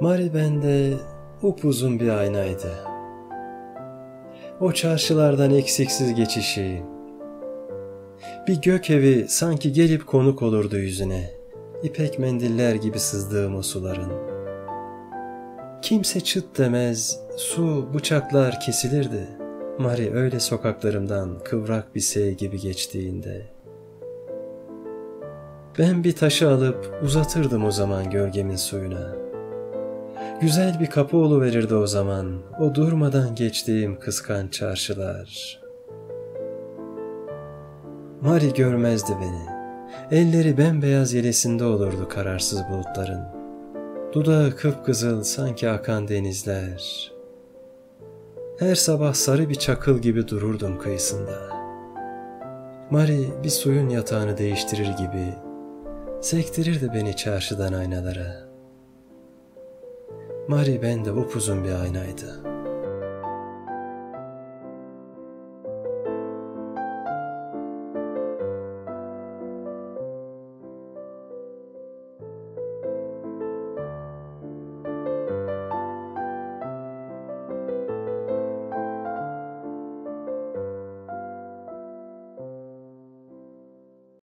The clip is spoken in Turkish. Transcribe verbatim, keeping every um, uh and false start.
Mari bende upuzun bir aynaydı. O çarşılardan eksiksiz geçişi, bir gök evi sanki gelip konuk olurdu yüzüne, ipek mendiller gibi sızdığım o suların. Kimse çıt demez, su, bıçaklar kesilirdi. Mari öyle sokaklarımdan kıvrak bir sey gibi geçtiğinde. Ben bir taşı alıp uzatırdım o zaman gölgemin suyuna. Güzel bir kapı oluverirdi o zaman, o durmadan geçtiğim kıskanç çarşılar. Mari görmezdi beni. Elleri bembeyaz yelesinde olurdu kararsız bulutların. Dudağı kıpkızıl sanki akan denizler. Her sabah sarı bir çakıl gibi dururdum kıyısında. Mari bir suyun yatağını değiştirir gibi sektirirdi beni çarşıdan aynalara. Mari bende upuzun bir aynaydı.